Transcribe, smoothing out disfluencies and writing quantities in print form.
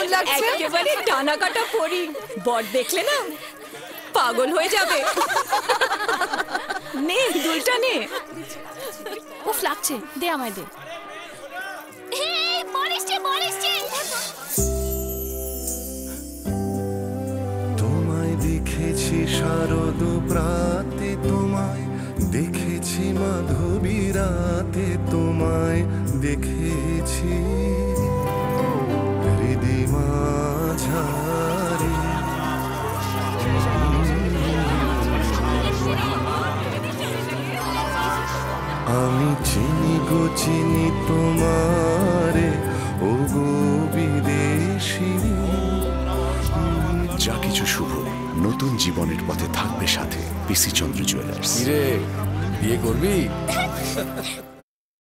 লাগছে। একেবারে ডানা কাটা পরি। বর দেখলে না পাগল হয়ে যাবে। নে দুলটা নে। উফ লাগছে, দে আমায় দে। তোমায় দেখেছি শারদ প্রাতে, তোমায় দেখেছি মাধবী রাতে, তোমায় দেখেছি হৃদি মাঝারে। আমি চিনি গো চিনি তোমারে, ও গো বিদেশী। যা কিছু শুভ নতুন জীবনের পথে থাকবে সাথে পিসি চন্দ্র জুয়েলার্স। বিয়ে করবি?